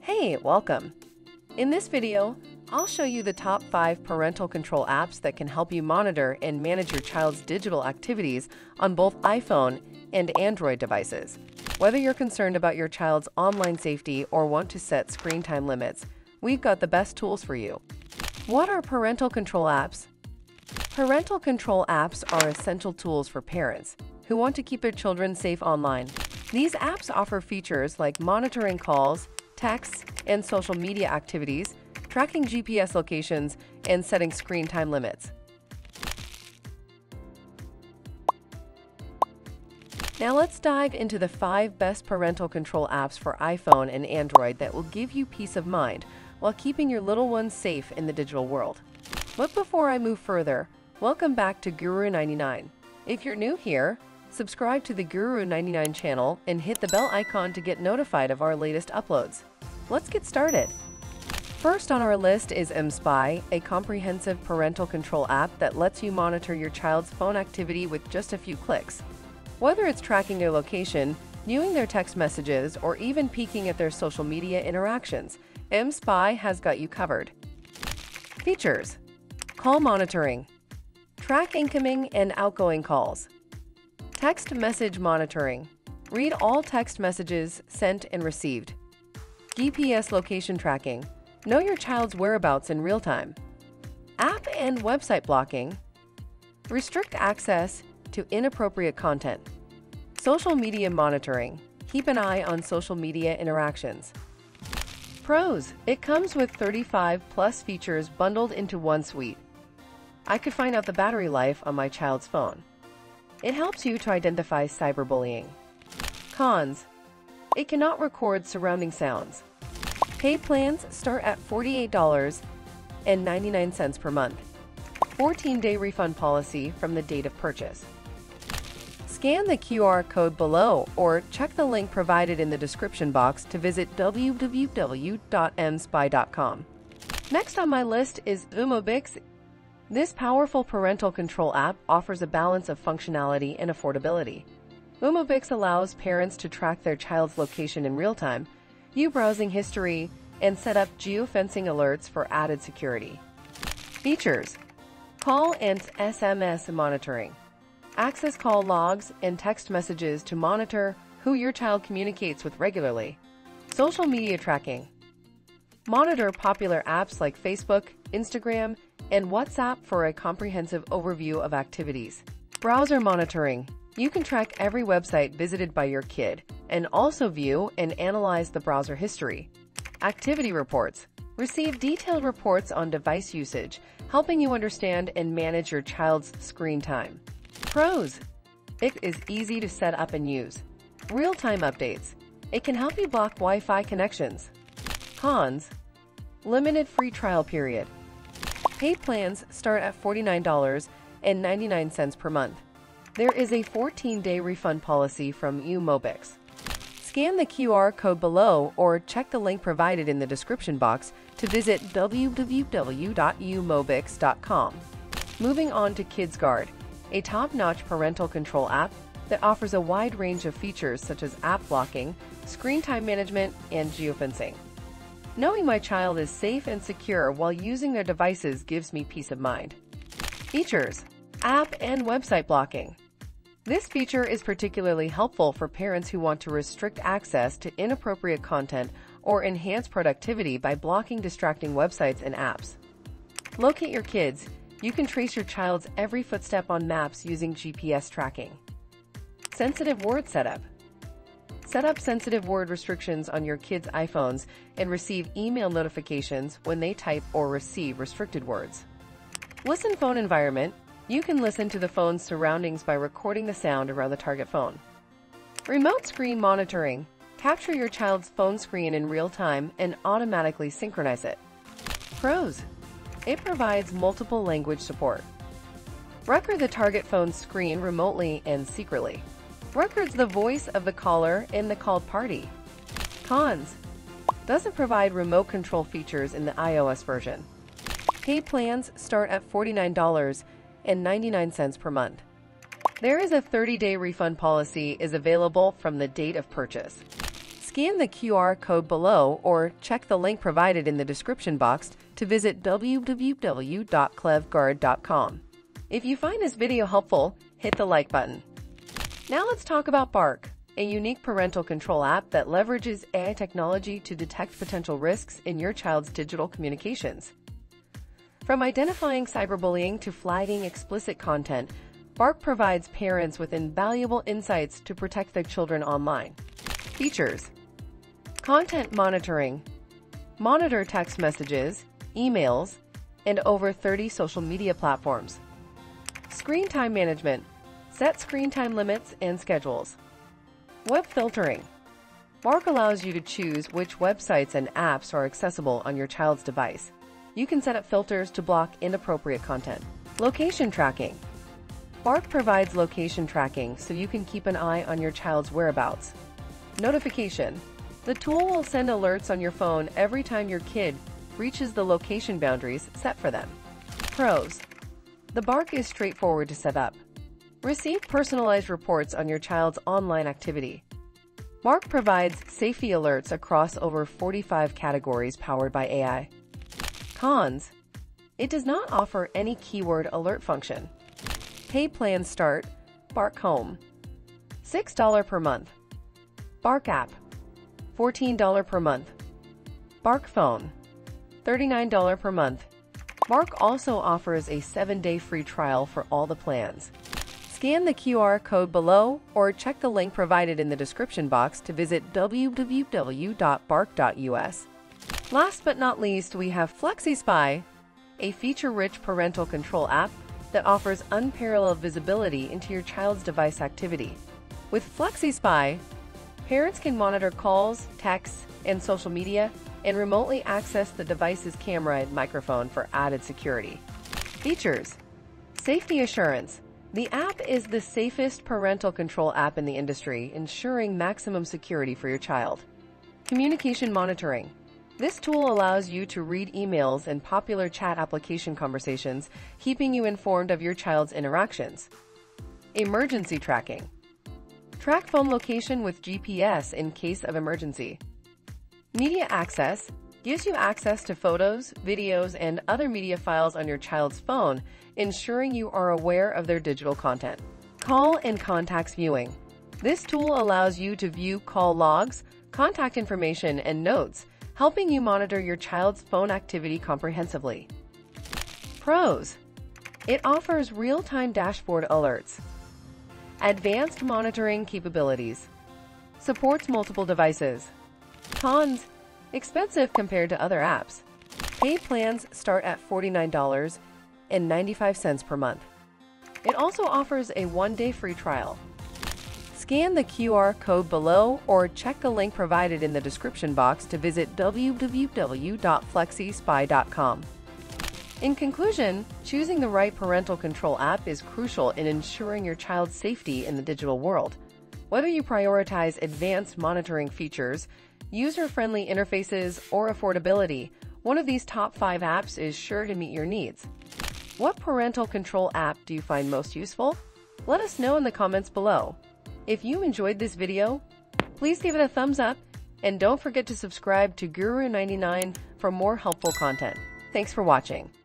Hey, welcome! In this video, I'll show you the top 5 parental control apps that can help you monitor and manage your child's digital activities on both iPhone and Android devices. Whether you're concerned about your child's online safety or want to set screen time limits, we've got the best tools for you. What are parental control apps? Parental control apps are essential tools for parents who want to keep their children safe online. These apps offer features like monitoring calls, texts, and social media activities, tracking GPS locations, and setting screen time limits. Now let's dive into the 5 best parental control apps for iPhone and Android that will give you peace of mind while keeping your little ones safe in the digital world. But before I move further, welcome back to Guru 99. If you're new here, subscribe to the Guru 99 channel and hit the bell icon to get notified of our latest uploads. Let's get started. First on our list is mSpy, a comprehensive parental control app that lets you monitor your child's phone activity with just a few clicks. Whether it's tracking their location, viewing their text messages, or even peeking at their social media interactions, mSpy has got you covered. Features: call monitoring, track incoming and outgoing calls, text message monitoring, read all text messages sent and received, GPS location tracking, know your child's whereabouts in real time, app and website blocking, restrict access to inappropriate content, social media monitoring, keep an eye on social media interactions. Pros: it comes with 35+ features bundled into one suite. I could find out the battery life on my child's phone. It helps you to identify cyberbullying. Cons: it cannot record surrounding sounds. Paid plans start at $48.99 per month. 14-day refund policy from the date of purchase. Scan the QR code below or check the link provided in the description box to visit www.mspy.com. Next on my list is uMobix. This powerful parental control app offers a balance of functionality and affordability. uMobix allows parents to track their child's location in real time, view browsing history, and set up geofencing alerts for added security. Features: call and SMS monitoring, access call logs and text messages to monitor who your child communicates with regularly, social media tracking, monitor popular apps like Facebook, Instagram, and WhatsApp for a comprehensive overview of activities. Browser monitoring: you can track every website visited by your kid and also view and analyze the browser history. Activity reports: receive detailed reports on device usage, helping you understand and manage your child's screen time. Pros: it is easy to set up and use. Real-time updates: it can help you block Wi-Fi connections. Cons: limited free trial period. Paid plans start at $49.99 per month. There is a 14-day refund policy from uMobix. Scan the QR code below or check the link provided in the description box to visit www.umobix.com. Moving on to KidsGuard, a top-notch parental control app that offers a wide range of features such as app blocking, screen time management, and geofencing. Knowing my child is safe and secure while using their devices gives me peace of mind. Features: app and website blocking. This feature is particularly helpful for parents who want to restrict access to inappropriate content or enhance productivity by blocking distracting websites and apps. Locate your kids: you can trace your child's every footstep on maps using GPS tracking. Sensitive word setup: set up sensitive word restrictions on your kids' iPhones and receive email notifications when they type or receive restricted words. Listen phone environment: you can listen to the phone's surroundings by recording the sound around the target phone. Remote screen monitoring: capture your child's phone screen in real time and automatically synchronize it. Pros: it provides multiple language support. Record the target phone's screen remotely and secretly. Records the voice of the caller and the called party. Cons: doesn't provide remote control features in the iOS version. Paid plans start at $49.99 per month. There is a 30-day refund policy is available from the date of purchase. Scan the QR code below or check the link provided in the description box to visit www.KidsGuard.com. If you find this video helpful, hit the like button. Now let's talk about Bark, a unique parental control app that leverages AI technology to detect potential risks in your child's digital communications. From identifying cyberbullying to flagging explicit content, Bark provides parents with invaluable insights to protect their children online. Features: content monitoring. Monitor text messages, emails, and over 30 social media platforms. Screen time management. Set screen time limits and schedules. Web filtering. Bark allows you to choose which websites and apps are accessible on your child's device. You can set up filters to block inappropriate content. Location tracking. Bark provides location tracking so you can keep an eye on your child's whereabouts. Notification. The tool will send alerts on your phone every time your kid reaches the location boundaries set for them. Pros. The Bark is straightforward to set up. Receive personalized reports on your child's online activity. Bark provides safety alerts across over 45 categories powered by AI. Cons. It does not offer any keyword alert function. Pay plans start. Bark Home, $6 per month. Bark App, $14 per month. Bark Phone, $39 per month. Bark also offers a 7-day free trial for all the plans. Scan the QR code below or check the link provided in the description box to visit www.bark.us. Last but not least, we have FlexiSPY, a feature-rich parental control app that offers unparalleled visibility into your child's device activity. With FlexiSPY, parents can monitor calls, texts, and social media and remotely access the device's camera and microphone for added security. Features: safety assurance. The app is the safest parental control app in the industry, ensuring maximum security for your child. Communication monitoring. This tool allows you to read emails and popular chat application conversations, keeping you informed of your child's interactions. Emergency tracking. Track phone location with GPS in case of emergency. Media access gives you access to photos, videos, and other media files on your child's phone, ensuring you are aware of their digital content. Call and contacts viewing. This tool allows you to view call logs, contact information, and notes, helping you monitor your child's phone activity comprehensively. Pros: it offers real-time dashboard alerts, advanced monitoring capabilities, supports multiple devices. Cons: expensive compared to other apps. Pay plans start at $49.95 per month. It also offers a 1-day free trial. Scan the QR code below or check the link provided in the description box to visit www.FlexiSPY.com. In conclusion, choosing the right parental control app is crucial in ensuring your child's safety in the digital world. Whether you prioritize advanced monitoring features, user-friendly interfaces, or affordability, one of these top 5 apps is sure to meet your needs. What parental control app do you find most useful? Let us know in the comments below. If you enjoyed this video, please give it a thumbs up and don't forget to subscribe to Guru99 for more helpful content. Thanks for watching.